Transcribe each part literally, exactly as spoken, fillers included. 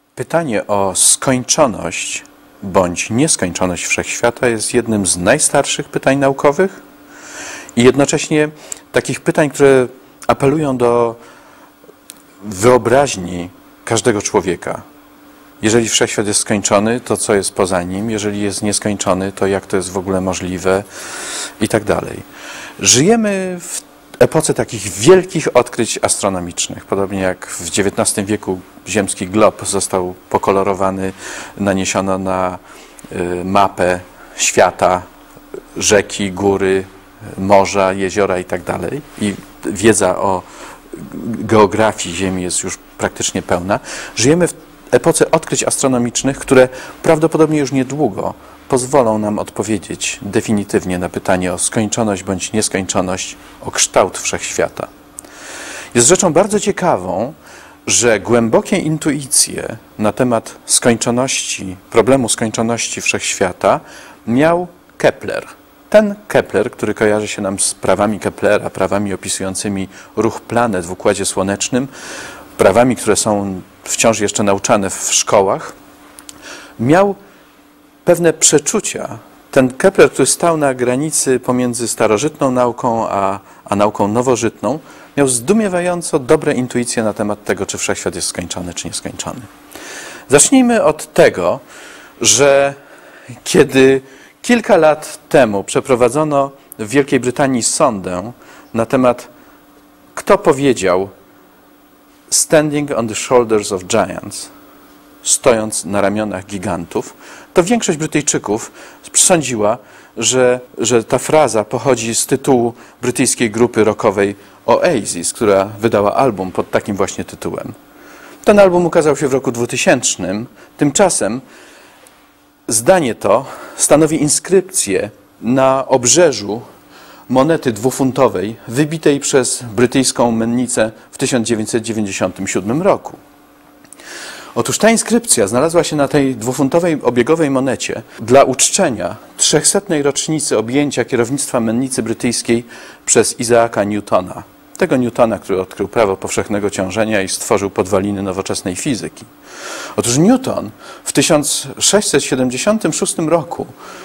Pytanie o skończoność bądź nieskończoność wszechświata jest jednym z najstarszych pytań naukowych i jednocześnie takich pytań, które apelują do wyobraźni każdego człowieka. Jeżeli wszechświat jest skończony, to co jest poza nim? Jeżeli jest nieskończony, to jak to jest w ogóle możliwe? I tak dalej. Żyjemy w epoce takich wielkich odkryć astronomicznych. Podobnie jak w dziewiętnastym wieku ziemski glob został pokolorowany, naniesiono na mapę świata rzeki, góry, morza, jeziora i tak dalej. I wiedza o geografii Ziemi jest już praktycznie pełna. Żyjemy w epoce odkryć astronomicznych, które prawdopodobnie już niedługo pozwolą nam odpowiedzieć definitywnie na pytanie o skończoność bądź nieskończoność, o kształt wszechświata. Jest rzeczą bardzo ciekawą, że głębokie intuicje na temat skończoności, problemu skończoności wszechświata miał Kepler. Ten Kepler, który kojarzy się nam z prawami Keplera, prawami opisującymi ruch planet w Układzie Słonecznym, prawami, które są wciąż jeszcze nauczane w szkołach, miał pewne przeczucia. Ten Kepler, który stał na granicy pomiędzy starożytną nauką a, a nauką nowożytną, miał zdumiewająco dobre intuicje na temat tego, czy wszechświat jest skończony, czy nieskończony. Zacznijmy od tego, że kiedy kilka lat temu przeprowadzono w Wielkiej Brytanii sondę na temat, kto powiedział "Standing on the shoulders of giants", stojąc na ramionach gigantów, to większość Brytyjczyków przesądziła, że, że ta fraza pochodzi z tytułu brytyjskiej grupy rockowej Oasis, która wydała album pod takim właśnie tytułem. Ten album ukazał się w roku dwutysięcznym. Tymczasem zdanie to stanowi inskrypcję na obrzeżu monety dwufuntowej wybitej przez brytyjską mennicę w tysiąc dziewięćset dziewięćdziesiątym siódmym roku. Otóż ta inskrypcja znalazła się na tej dwufuntowej obiegowej monecie dla uczczenia trzechsetnej rocznicy objęcia kierownictwa mennicy brytyjskiej przez Isaaka Newtona. Tego Newtona, który odkrył prawo powszechnego ciążenia i stworzył podwaliny nowoczesnej fizyki. Otóż Newton w tysiąc sześćset siedemdziesiątym szóstym roku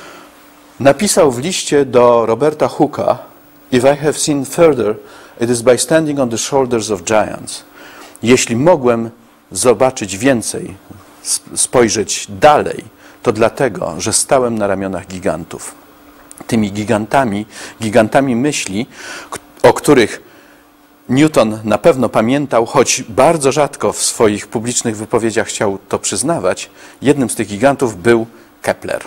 napisał w liście do Roberta Hooke'a: "If I have seen further, it is by standing on the shoulders of giants". Jeśli mogłem zobaczyć więcej, spojrzeć dalej, to dlatego, że stałem na ramionach gigantów. Tymi gigantami, gigantami myśli, o których Newton na pewno pamiętał, choć bardzo rzadko w swoich publicznych wypowiedziach chciał to przyznawać, jednym z tych gigantów był Kepler.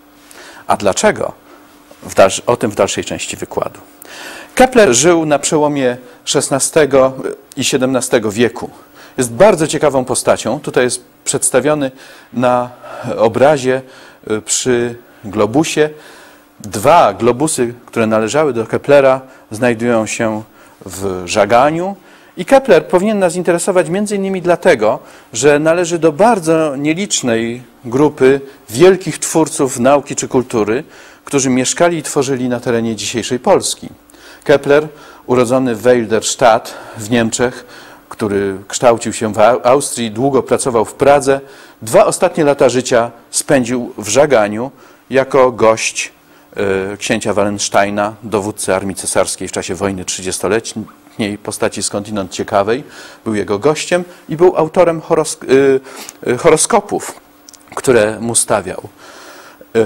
A dlaczego? W dalszy, o tym w dalszej części wykładu. Kepler żył na przełomie szesnastego i siedemnastego wieku. Jest bardzo ciekawą postacią. Tutaj jest przedstawiony na obrazie przy globusie. Dwa globusy, które należały do Keplera, znajdują się w żaganiu. I Kepler powinien nas interesować między innymi dlatego, że należy do bardzo nielicznej grupy wielkich twórców nauki czy kultury, którzy mieszkali i tworzyli na terenie dzisiejszej Polski. Kepler, urodzony w Weiderstadt w Niemczech, który kształcił się w Austrii, długo pracował w Pradze, dwa ostatnie lata życia spędził w żaganiu jako gość y, księcia Wallensteina, dowódcy armii cesarskiej w czasie wojny trzydziestoletniej, postaci skądinąd ciekawej. Był jego gościem i był autorem horos y, y, horoskopów, które mu stawiał. Y,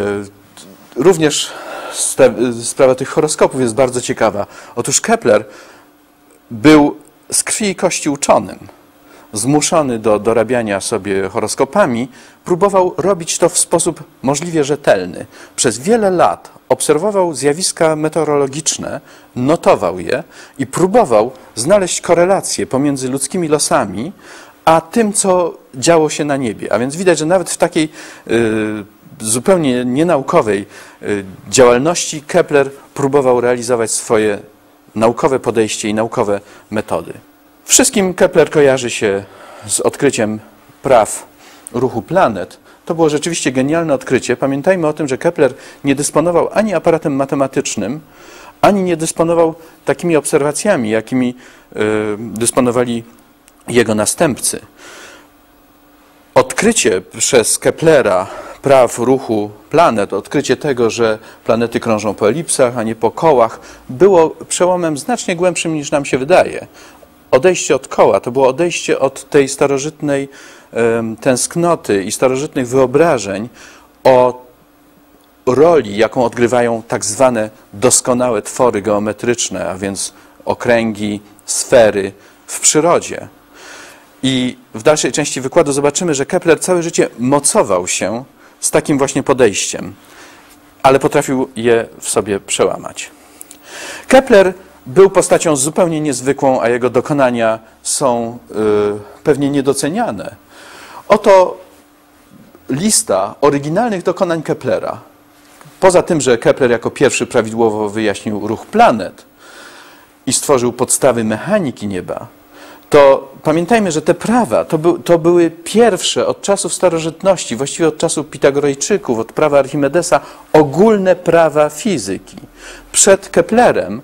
również sprawa tych horoskopów jest bardzo ciekawa. Otóż Kepler był z krwi i kości uczonym, zmuszony do dorabiania sobie horoskopami, próbował robić to w sposób możliwie rzetelny. Przez wiele lat obserwował zjawiska meteorologiczne, notował je i próbował znaleźć korelację pomiędzy ludzkimi losami a tym, co działo się na niebie. A więc widać, że nawet w takiej y, zupełnie nienaukowej y, działalności Kepler próbował realizować swoje naukowe podejście i naukowe metody. Wszystkim Kepler kojarzy się z odkryciem praw ruchu planet. To było rzeczywiście genialne odkrycie. Pamiętajmy o tym, że Kepler nie dysponował ani aparatem matematycznym, ani nie dysponował takimi obserwacjami, jakimi y, dysponowali jego następcy. Odkrycie przez Keplera praw ruchu planet, odkrycie tego, że planety krążą po elipsach, a nie po kołach, było przełomem znacznie głębszym niż nam się wydaje. Odejście od koła to było odejście od tej starożytnej um, tęsknoty i starożytnych wyobrażeń o roli, jaką odgrywają tak zwane doskonałe twory geometryczne, a więc okręgi, sfery w przyrodzie. I w dalszej części wykładu zobaczymy, że Kepler całe życie mocował się z takim właśnie podejściem, ale potrafił je w sobie przełamać. Kepler był postacią zupełnie niezwykłą, a jego dokonania są y, pewnie niedoceniane. Oto lista oryginalnych dokonań Keplera. Poza tym, że Kepler jako pierwszy prawidłowo wyjaśnił ruch planet i stworzył podstawy mechaniki nieba, to pamiętajmy, że te prawa to, by, to były pierwsze od czasów starożytności, właściwie od czasów Pitagorejczyków, od prawa Archimedesa, ogólne prawa fizyki. Przed Keplerem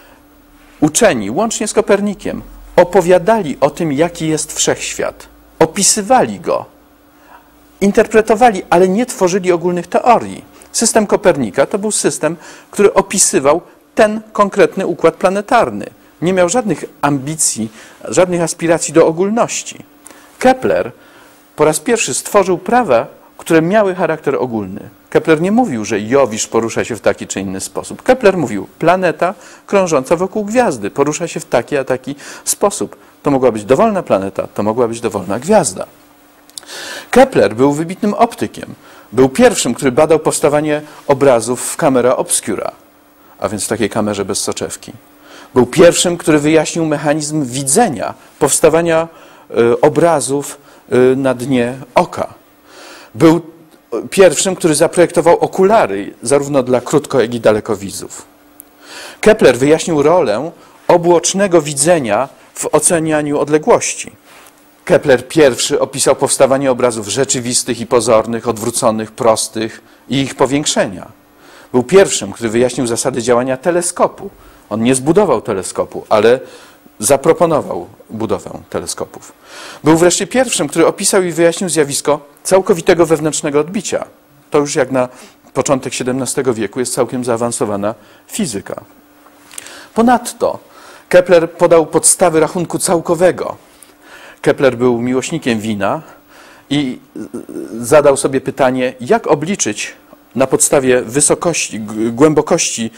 uczeni, łącznie z Kopernikiem, opowiadali o tym, jaki jest wszechświat. Opisywali go, interpretowali, ale nie tworzyli ogólnych teorii. System Kopernika to był system, który opisywał ten konkretny układ planetarny. Nie miał żadnych ambicji, żadnych aspiracji do ogólności. Kepler po raz pierwszy stworzył prawa, które miały charakter ogólny. Kepler nie mówił, że Jowisz porusza się w taki czy inny sposób. Kepler mówił, planeta krążąca wokół gwiazdy porusza się w taki a taki sposób. To mogła być dowolna planeta, to mogła być dowolna gwiazda. Kepler był wybitnym optykiem. Był pierwszym, który badał powstawanie obrazów w camera obscura, a więc w takiej kamerze bez soczewki. Był pierwszym, który wyjaśnił mechanizm widzenia, powstawania y, obrazów y, na dnie oka. Był pierwszym, który zaprojektował okulary zarówno dla krótko, jak i dalekowidzów. Kepler wyjaśnił rolę obuocznego widzenia w ocenianiu odległości. Kepler pierwszy opisał powstawanie obrazów rzeczywistych i pozornych, odwróconych, prostych i ich powiększenia. Był pierwszym, który wyjaśnił zasady działania teleskopu. On nie zbudował teleskopu, ale zaproponował budowę teleskopów. Był wreszcie pierwszym, który opisał i wyjaśnił zjawisko całkowitego wewnętrznego odbicia. To już jak na początek siedemnastego wieku jest całkiem zaawansowana fizyka. Ponadto Kepler podał podstawy rachunku całkowego. Kepler był miłośnikiem wina i zadał sobie pytanie, jak obliczyć na podstawie wysokości, głębokości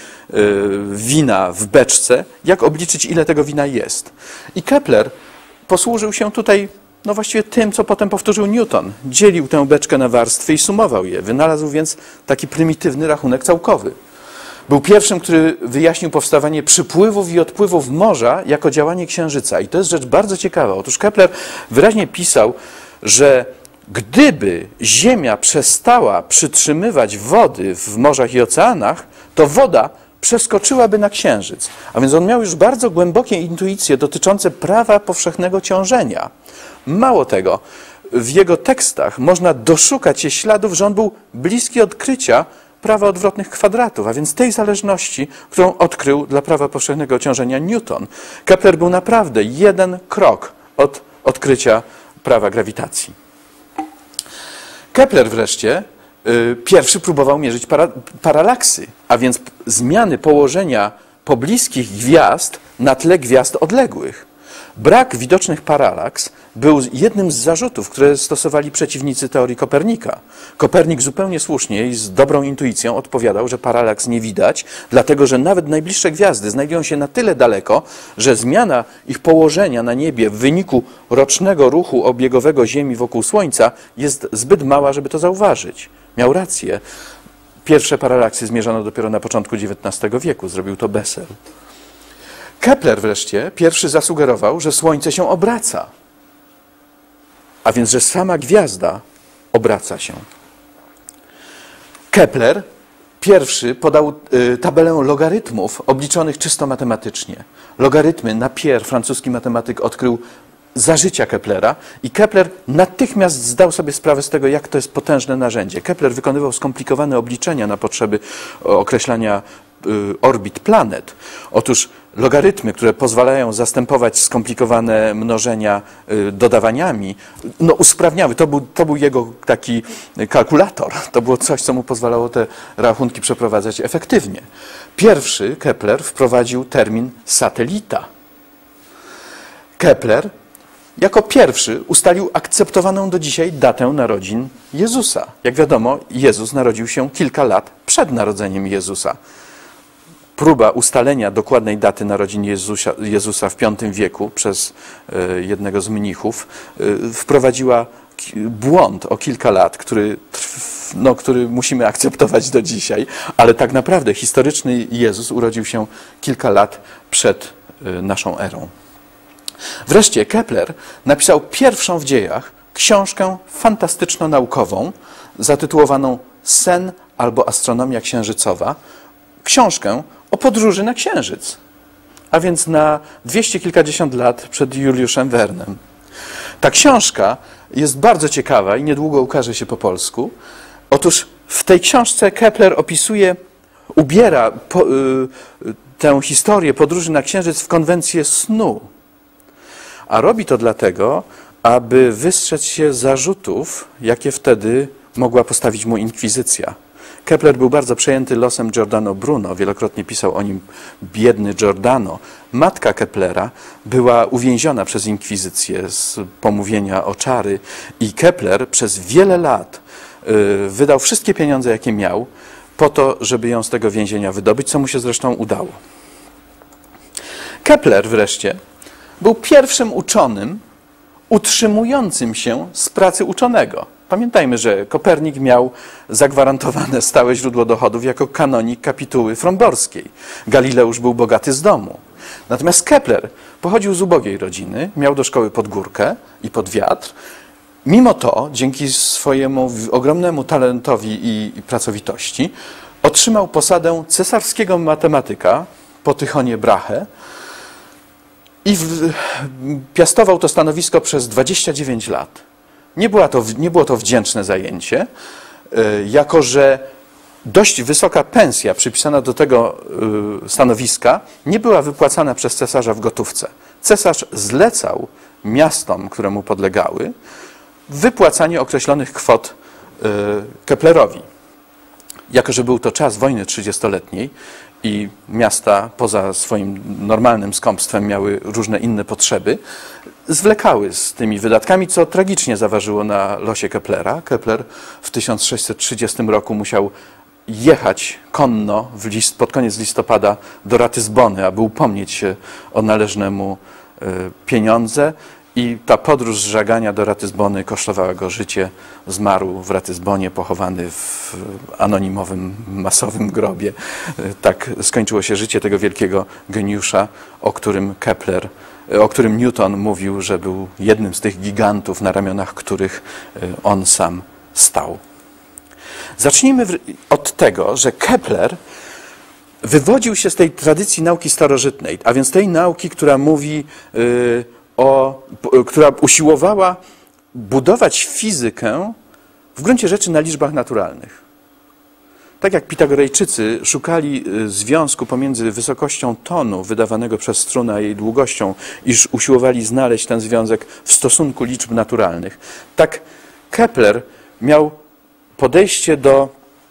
wina w beczce, jak obliczyć, ile tego wina jest. I Kepler posłużył się tutaj no właściwie tym, co potem powtórzył Newton. Dzielił tę beczkę na warstwy i sumował je. Wynalazł więc taki prymitywny rachunek całkowy. Był pierwszym, który wyjaśnił powstawanie przypływów i odpływów morza jako działanie Księżyca. I to jest rzecz bardzo ciekawa. Otóż Kepler wyraźnie pisał, że gdyby Ziemia przestała przytrzymywać wody w morzach i oceanach, to woda przeskoczyłaby na Księżyc. A więc on miał już bardzo głębokie intuicje dotyczące prawa powszechnego ciążenia. Mało tego, w jego tekstach można doszukać się śladów, że on był bliski odkrycia prawa odwrotnych kwadratów, a więc tej zależności, którą odkrył dla prawa powszechnego ciążenia Newton. Kepler był naprawdę jeden krok od odkrycia prawa grawitacji. Kepler wreszcie y, pierwszy próbował mierzyć para, paralaksy, a więc zmiany położenia pobliskich gwiazd na tle gwiazd odległych. Brak widocznych paralaks był jednym z zarzutów, które stosowali przeciwnicy teorii Kopernika. Kopernik zupełnie słusznie i z dobrą intuicją odpowiadał, że paralaks nie widać, dlatego że nawet najbliższe gwiazdy znajdują się na tyle daleko, że zmiana ich położenia na niebie w wyniku rocznego ruchu obiegowego Ziemi wokół Słońca jest zbyt mała, żeby to zauważyć. Miał rację. Pierwsze paralaksy zmierzono dopiero na początku dziewiętnastego wieku. Zrobił to Bessel. Kepler wreszcie pierwszy zasugerował, że Słońce się obraca, a więc, że sama gwiazda obraca się. Kepler pierwszy podał y, tabelę logarytmów obliczonych czysto matematycznie. Logarytmy Napier, francuski matematyk, odkrył za życia Keplera i Kepler natychmiast zdał sobie sprawę z tego, jak to jest potężne narzędzie. Kepler wykonywał skomplikowane obliczenia na potrzeby określania orbit planet. Otóż logarytmy, które pozwalają zastępować skomplikowane mnożenia dodawaniami, no usprawniały. To był, to był jego taki kalkulator. To było coś, co mu pozwalało te rachunki przeprowadzać efektywnie. Pierwszy Kepler wprowadził termin satelita. Kepler jako pierwszy ustalił akceptowaną do dzisiaj datę narodzin Jezusa. Jak wiadomo, Jezus narodził się kilka lat przed narodzeniem Jezusa. Próba ustalenia dokładnej daty narodzin Jezusa, Jezusa w piątym wieku przez y, jednego z mnichów y, wprowadziła błąd o kilka lat, który, no, który musimy akceptować do dzisiaj, ale tak naprawdę historyczny Jezus urodził się kilka lat przed y, naszą erą. Wreszcie Kepler napisał pierwszą w dziejach książkę fantastyczno-naukową zatytułowaną Sen albo astronomia księżycowa. Książkę o podróży na Księżyc, a więc na dwieście kilkadziesiąt lat przed Juliuszem Wernem. Ta książka jest bardzo ciekawa i niedługo ukaże się po polsku. Otóż w tej książce Kepler opisuje, ubiera po, y, tę historię podróży na Księżyc w konwencję snu. A robi to dlatego, aby wystrzec się zarzutów, jakie wtedy mogła postawić mu inkwizycja. Kepler był bardzo przejęty losem Giordano Bruno, wielokrotnie pisał o nim biedny Giordano. Matka Keplera była uwięziona przez inkwizycję z pomówienia o czary i Kepler przez wiele lat y, wydał wszystkie pieniądze, jakie miał, po to, żeby ją z tego więzienia wydobyć, co mu się zresztą udało. Kepler wreszcie był pierwszym uczonym utrzymującym się z pracy uczonego. Pamiętajmy, że Kopernik miał zagwarantowane stałe źródło dochodów jako kanonik kapituły fromborskiej. Galileusz był bogaty z domu. Natomiast Kepler pochodził z ubogiej rodziny, miał do szkoły pod górkę i pod wiatr. Mimo to, dzięki swojemu ogromnemu talentowi i, i pracowitości, otrzymał posadę cesarskiego matematyka po Tychonie Brahe i w, piastował to stanowisko przez dwadzieścia dziewięć lat. Nie, była to, nie było to wdzięczne zajęcie, jako że dość wysoka pensja przypisana do tego stanowiska nie była wypłacana przez cesarza w gotówce. Cesarz zlecał miastom, które mu podlegały, wypłacanie określonych kwot Keplerowi. Jako że był to czas wojny trzydziestoletniej i miasta poza swoim normalnym skąpstwem miały różne inne potrzeby, zwlekały z tymi wydatkami, co tragicznie zaważyło na losie Keplera. Kepler w tysiąc sześćset trzydziestym roku musiał jechać konno w list, pod koniec listopada do Ratyzbony, aby upomnieć się o należne mu pieniądze. I ta podróż z Żagania do Ratyzbony kosztowała go życie. Zmarł w Ratyzbonie, pochowany w anonimowym, masowym grobie. Tak skończyło się życie tego wielkiego geniusza, o którym Kepler, o którym Newton mówił, że był jednym z tych gigantów, na ramionach których on sam stał. Zacznijmy od tego, że Kepler wywodził się z tej tradycji nauki starożytnej, a więc tej nauki, która mówi... Yy, O, która usiłowała budować fizykę w gruncie rzeczy na liczbach naturalnych. Tak jak Pitagorejczycy szukali związku pomiędzy wysokością tonu wydawanego przez strunę a jej długością, iż usiłowali znaleźć ten związek w stosunku liczb naturalnych, tak Kepler miał podejście do,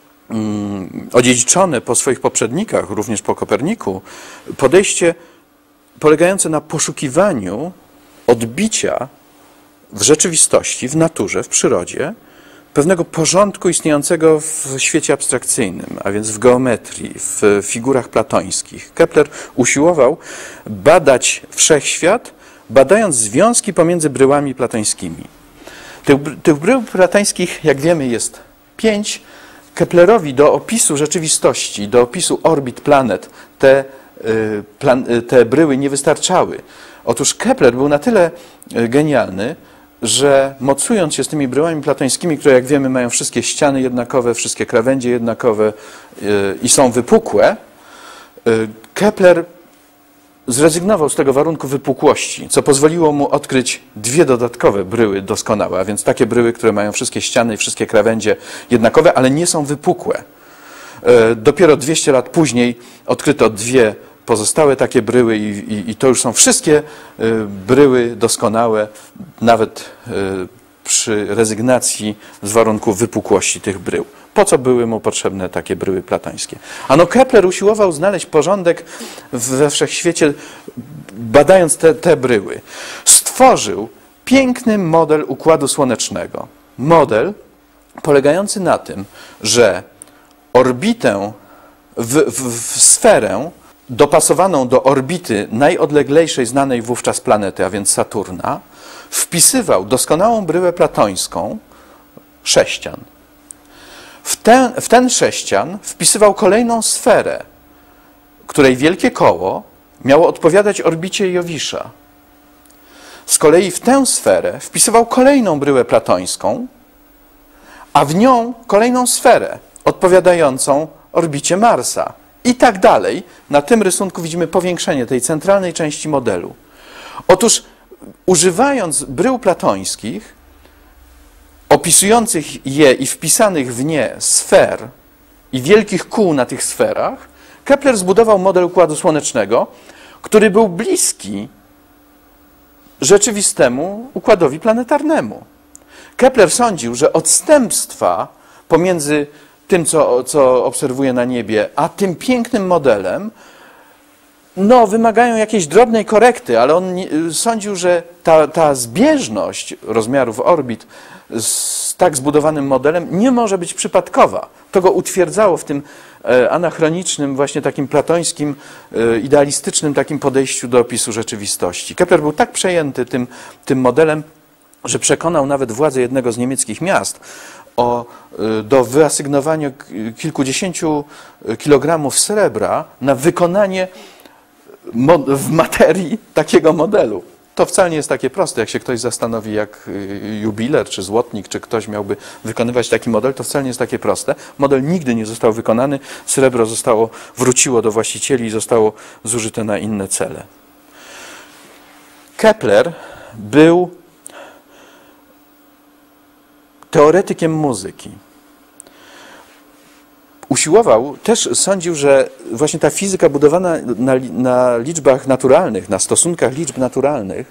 um, odziedziczone po swoich poprzednikach, również po Koperniku, podejście polegające na poszukiwaniu odbicia w rzeczywistości, w naturze, w przyrodzie, pewnego porządku istniejącego w świecie abstrakcyjnym, a więc w geometrii, w figurach platońskich. Kepler usiłował badać wszechświat, badając związki pomiędzy bryłami platońskimi. Tych, tych brył platońskich, jak wiemy, jest pięć. Keplerowi do opisu rzeczywistości, do opisu orbit planet, te, plan, te bryły nie wystarczały. Otóż Kepler był na tyle genialny, że mocując się z tymi bryłami platońskimi, które jak wiemy mają wszystkie ściany jednakowe, wszystkie krawędzie jednakowe i są wypukłe, Kepler zrezygnował z tego warunku wypukłości, co pozwoliło mu odkryć dwie dodatkowe bryły doskonałe, a więc takie bryły, które mają wszystkie ściany i wszystkie krawędzie jednakowe, ale nie są wypukłe. Dopiero dwieście lat później odkryto dwie pozostałe takie bryły i, i, i to już są wszystkie bryły doskonałe, nawet przy rezygnacji z warunków wypukłości tych brył. Po co były mu potrzebne takie bryły platońskie? Ano Kepler usiłował znaleźć porządek we wszechświecie, badając te, te bryły. Stworzył piękny model Układu Słonecznego. Model polegający na tym, że orbitę, w, w, w sferę dopasowaną do orbity najodleglejszej znanej wówczas planety, a więc Saturna, wpisywał doskonałą bryłę platońską, sześcian. W ten, w ten sześcian wpisywał kolejną sferę, której wielkie koło miało odpowiadać orbicie Jowisza. Z kolei w tę sferę wpisywał kolejną bryłę platońską, a w nią kolejną sferę odpowiadającą orbicie Marsa. I tak dalej. Na tym rysunku widzimy powiększenie tej centralnej części modelu. Otóż używając brył platońskich, opisujących je i wpisanych w nie sfer i wielkich kół na tych sferach, Kepler zbudował model Układu Słonecznego, który był bliski rzeczywistemu układowi planetarnemu. Kepler sądził, że odstępstwa pomiędzy tym, co, co obserwuje na niebie, a tym pięknym modelem, no, wymagają jakiejś drobnej korekty, ale on nie, sądził, że ta, ta zbieżność rozmiarów orbit z tak zbudowanym modelem nie może być przypadkowa. To go utwierdzało w tym anachronicznym, właśnie takim platońskim, idealistycznym takim podejściu do opisu rzeczywistości. Kepler był tak przejęty tym, tym modelem, że przekonał nawet władze jednego z niemieckich miast o, do wyasygnowania kilkudziesięciu kilogramów srebra na wykonanie w materii takiego modelu. To wcale nie jest takie proste. Jak się ktoś zastanowi, jak jubiler, czy złotnik, czy ktoś miałby wykonywać taki model, to wcale nie jest takie proste. Model nigdy nie został wykonany, srebro zostało, wróciło do właścicieli i zostało zużyte na inne cele. Kepler był teoretykiem muzyki. Usiłował, też sądził, że właśnie ta fizyka budowana na, na liczbach naturalnych, na stosunkach liczb naturalnych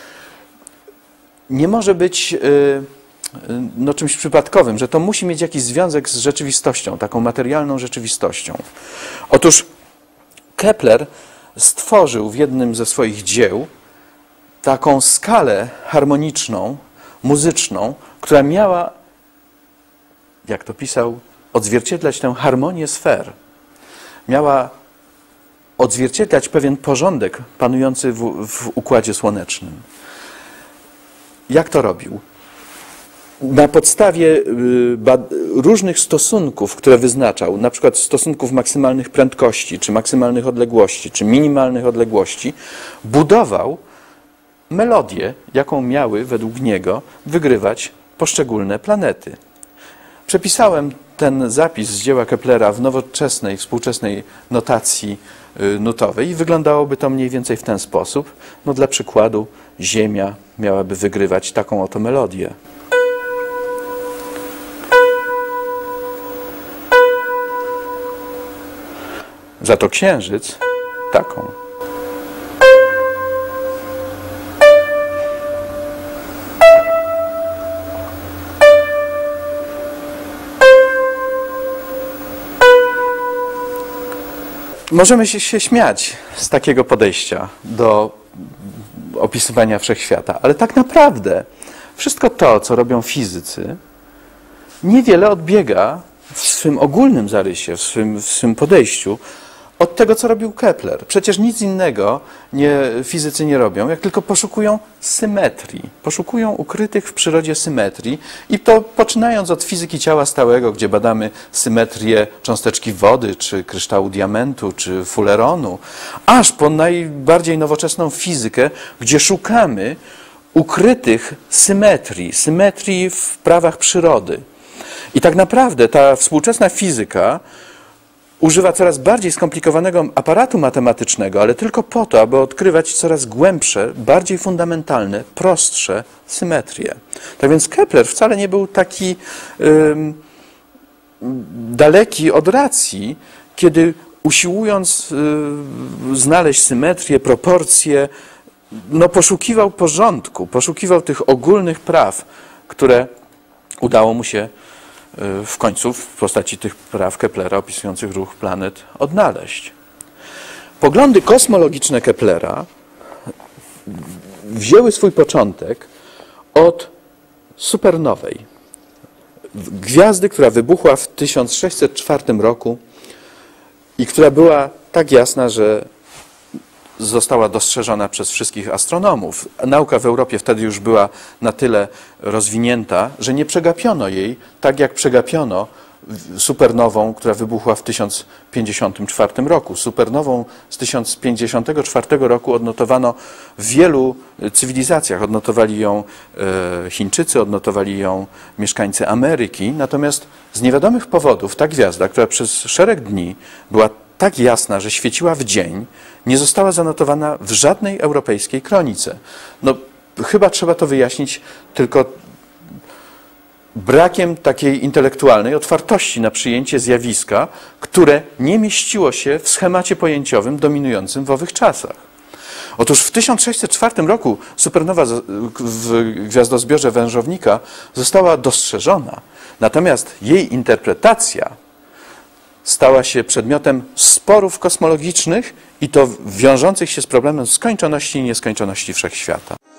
nie może być no, czymś przypadkowym, że to musi mieć jakiś związek z rzeczywistością, taką materialną rzeczywistością. Otóż Kepler stworzył w jednym ze swoich dzieł taką skalę harmoniczną, muzyczną, która miała, jak to pisał, odzwierciedlać tę harmonię sfer. Miała odzwierciedlać pewien porządek panujący w, w Układzie Słonecznym. Jak to robił? Na podstawie różnych stosunków, które wyznaczał, na przykład stosunków maksymalnych prędkości, czy maksymalnych odległości, czy minimalnych odległości, budował melodię, jaką miały według niego wygrywać poszczególne planety. Przepisałem ten zapis z dzieła Keplera w nowoczesnej, współczesnej notacji nutowej i wyglądałoby to mniej więcej w ten sposób. No dla przykładu Ziemia miałaby wygrywać taką oto melodię. Za to Księżyc taką. Możemy się, się śmiać z takiego podejścia do opisywania wszechświata, ale tak naprawdę wszystko to, co robią fizycy, niewiele odbiega w swym ogólnym zarysie, w swym, w swym podejściu od tego, co robił Kepler. Przecież nic innego nie, fizycy nie robią, jak tylko poszukują symetrii. Poszukują ukrytych w przyrodzie symetrii i to poczynając od fizyki ciała stałego, gdzie badamy symetrię cząsteczki wody, czy kryształu diamentu, czy fuleronu, aż po najbardziej nowoczesną fizykę, gdzie szukamy ukrytych symetrii, symetrii w prawach przyrody. I tak naprawdę ta współczesna fizyka używa coraz bardziej skomplikowanego aparatu matematycznego, ale tylko po to, aby odkrywać coraz głębsze, bardziej fundamentalne, prostsze symetrie. Tak więc Kepler wcale nie był taki um, daleki od racji, kiedy usiłując y, znaleźć symetrię, proporcje, no poszukiwał porządku, poszukiwał tych ogólnych praw, które udało mu się y, w końcu w postaci tych praw Keplera opisujących ruch planet odnaleźć. Poglądy kosmologiczne Keplera wzięły swój początek od supernowej. Gwiazdy, która wybuchła w tysiąc sześćset czwartym roku i która była tak jasna, że została dostrzeżona przez wszystkich astronomów. Nauka w Europie wtedy już była na tyle rozwinięta, że nie przegapiono jej, tak jak przegapiono supernową, która wybuchła w tysiąc pięćdziesiątym czwartym roku. Supernową z tysiąc pięćdziesiątego czwartego roku odnotowano w wielu cywilizacjach. Odnotowali ją Chińczycy, odnotowali ją mieszkańcy Ameryki. Natomiast z niewiadomych powodów ta gwiazda, która przez szereg dni była tak jasna, że świeciła w dzień, nie została zanotowana w żadnej europejskiej kronice. No, chyba trzeba to wyjaśnić tylko brakiem takiej intelektualnej otwartości na przyjęcie zjawiska, które nie mieściło się w schemacie pojęciowym dominującym w owych czasach. Otóż w tysiąc sześćset czwartym roku supernowa w gwiazdozbiorze Wężownika została dostrzeżona, natomiast jej interpretacja stała się przedmiotem sporów kosmologicznych i to wiążących się z problemem skończoności i nieskończoności wszechświata.